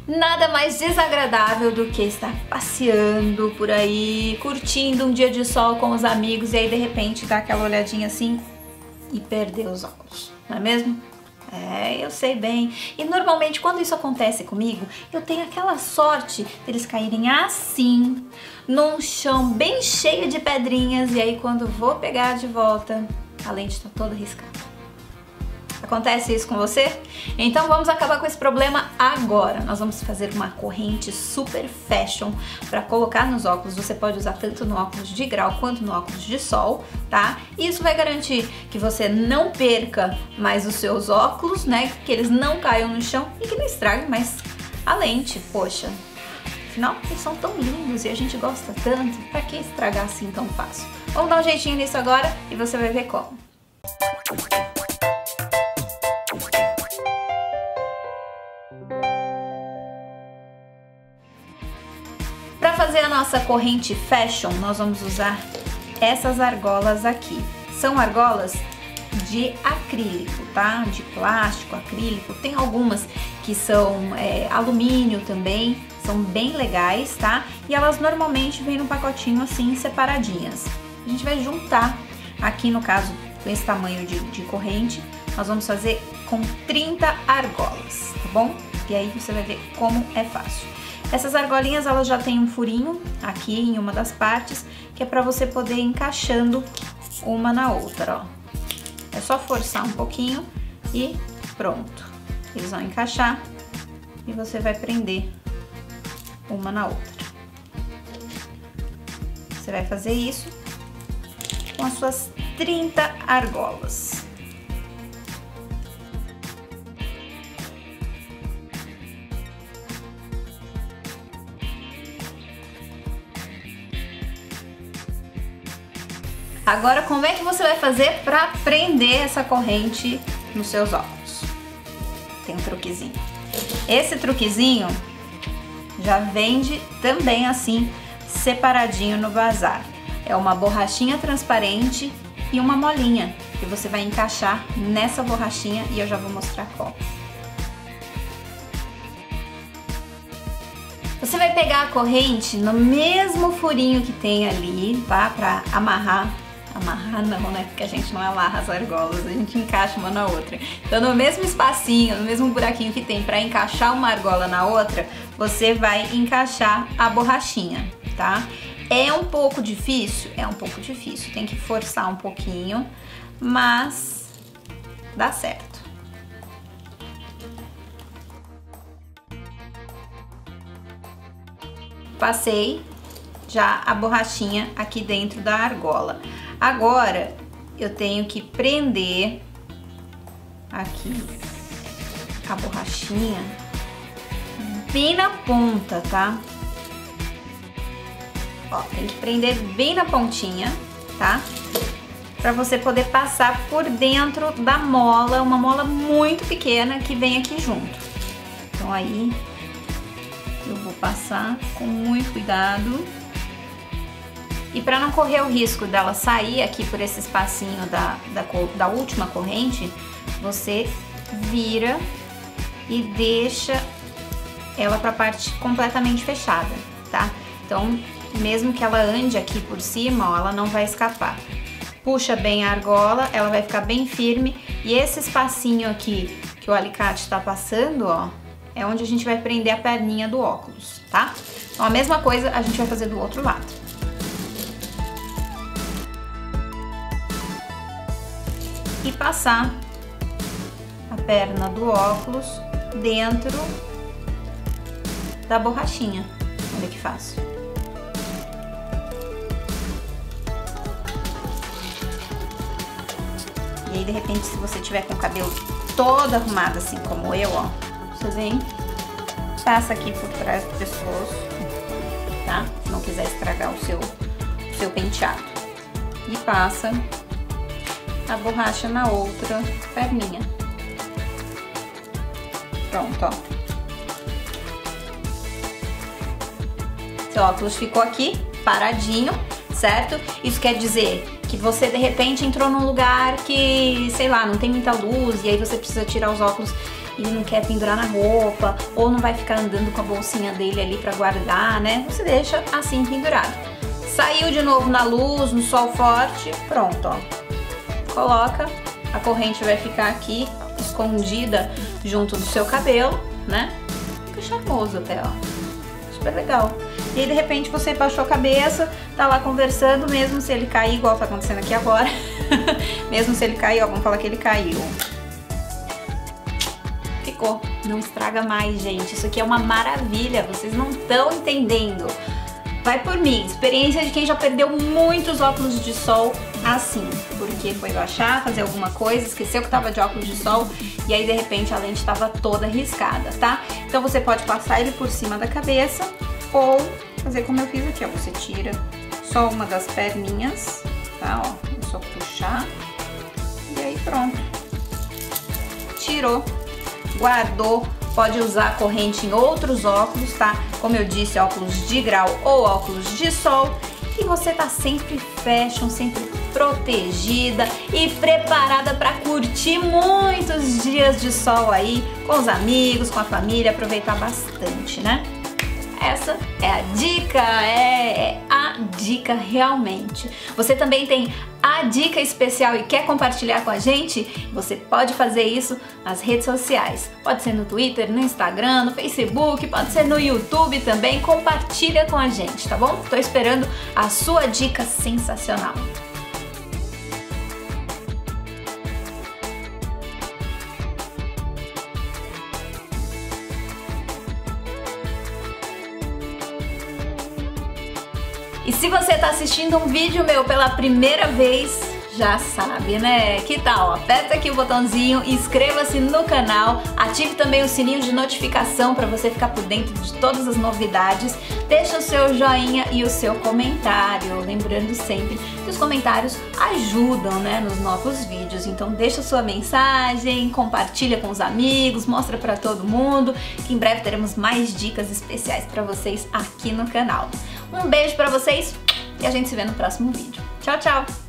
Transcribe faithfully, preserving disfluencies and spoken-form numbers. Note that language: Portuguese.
Nada mais desagradável do que estar passeando por aí, curtindo um dia de sol com os amigos e aí de repente dá aquela olhadinha assim e perder os óculos, não é mesmo? É, eu sei bem. E normalmente quando isso acontece comigo, eu tenho aquela sorte deles caírem assim, num chão bem cheio de pedrinhas e aí quando vou pegar de volta, a lente está toda riscada. Acontece isso com você? Então vamos acabar com esse problema agora. Nós vamos fazer uma corrente super fashion para colocar nos óculos. Você pode usar tanto no óculos de grau quanto no óculos de sol, tá? E isso vai garantir que você não perca mais os seus óculos, né? Que eles não caiam no chão e que não estraguem mais a lente. Poxa, afinal eles são tão lindos e a gente gosta tanto. Pra que estragar assim tão fácil? Vamos dar um jeitinho nisso agora e você vai ver como. Para fazer a nossa corrente fashion, nós vamos usar essas argolas aqui. São argolas de acrílico, tá? De plástico, acrílico. Tem algumas que são é, alumínio também, são bem legais, tá? E elas normalmente vêm num pacotinho assim, separadinhas. A gente vai juntar, aqui no caso, com esse tamanho de, de corrente, nós vamos fazer com trinta argolas, tá bom? E aí você vai ver como é fácil. Essas argolinhas, elas já tem um furinho aqui em uma das partes, que é para você poder ir encaixando uma na outra, ó. É só forçar um pouquinho e pronto. Eles vão encaixar e você vai prender uma na outra. Você vai fazer isso com as suas trinta argolas. Agora, como é que você vai fazer para prender essa corrente nos seus óculos? Tem um truquezinho. Esse truquezinho já vende também assim, separadinho no bazar. É uma borrachinha transparente e uma molinha que você vai encaixar nessa borrachinha e eu já vou mostrar como. Você vai pegar a corrente no mesmo furinho que tem ali, tá? Para amarrar. Amarrar não, né? Porque a gente não amarra as argolas, a gente encaixa uma na outra. Então no mesmo espacinho, no mesmo buraquinho que tem para encaixar uma argola na outra, você vai encaixar a borrachinha, tá? É um pouco difícil? É um pouco difícil, tem que forçar um pouquinho, mas dá certo. Passei já a borrachinha aqui dentro da argola. Agora eu tenho que prender aqui a borrachinha bem na ponta, tá? Ó, tem que prender bem na pontinha, tá? Pra você poder passar por dentro da mola, uma mola muito pequena que vem aqui junto. Então aí eu vou passar com muito cuidado. E para não correr o risco dela sair aqui por esse espacinho da, da, da última corrente, você vira e deixa ela para a parte completamente fechada, tá? Então, mesmo que ela ande aqui por cima, ó, ela não vai escapar. Puxa bem a argola, ela vai ficar bem firme e esse espacinho aqui que o alicate está passando, ó, é onde a gente vai prender a perninha do óculos, tá? Então, a mesma coisa a gente vai fazer do outro lado. E passar a perna do óculos dentro da borrachinha. Olha que fácil. E aí, de repente, se você tiver com o cabelo todo arrumado, assim como eu, ó, você vem, passa aqui por trás do pescoço, tá? Se não quiser estragar o seu, o seu penteado. E passa a borracha na outra perninha. Pronto, ó. Seu óculos ficou aqui, paradinho, certo? Isso quer dizer que você, de repente, entrou num lugar que, sei lá, não tem muita luz e aí você precisa tirar os óculos e não quer pendurar na roupa, ou não vai ficar andando com a bolsinha dele ali pra guardar, né? Você deixa assim pendurado. Saiu de novo na luz, no sol forte, pronto, ó. Coloca, a corrente vai ficar aqui, escondida junto do seu cabelo, né? Fica charmoso até, ó. Super legal. E aí, de repente, você baixou a cabeça, tá lá conversando, mesmo se ele cair, igual tá acontecendo aqui agora. Mesmo se ele cair, ó, vamos falar que ele caiu. Ficou. Não estraga mais, gente. Isso aqui é uma maravilha, vocês não estão entendendo. Vai por mim, experiência de quem já perdeu muitos óculos de sol assim, porque foi baixar, fazer alguma coisa, esqueceu que tava de óculos de sol e aí de repente a lente tava toda riscada, tá? Então você pode passar ele por cima da cabeça ou fazer como eu fiz aqui, ó, você tira só uma das perninhas, tá, ó, é só puxar e aí pronto, tirou, guardou. Pode usar a corrente em outros óculos, tá? Como eu disse, óculos de grau ou óculos de sol. E você tá sempre fashion, sempre protegida e preparada para curtir muitos dias de sol aí com os amigos, com a família, aproveitar bastante, né? Essa é a dica, é, é a dica realmente. Você também tem a dica especial e quer compartilhar com a gente? Você pode fazer isso nas redes sociais. Pode ser no Twitter, no Instagram, no Facebook, pode ser no YouTube também. Compartilha com a gente, tá bom? Tô esperando a sua dica sensacional. E se você tá assistindo um vídeo meu pela primeira vez, já sabe, né? Que tal? Aperta aqui o botãozinho, inscreva-se no canal, ative também o sininho de notificação para você ficar por dentro de todas as novidades. Deixa o seu joinha e o seu comentário, lembrando sempre que os comentários ajudam, né, nos novos vídeos. Então deixa sua mensagem, compartilha com os amigos, mostra para todo mundo, que em breve teremos mais dicas especiais para vocês aqui no canal. Um beijo para vocês e a gente se vê no próximo vídeo. Tchau, tchau!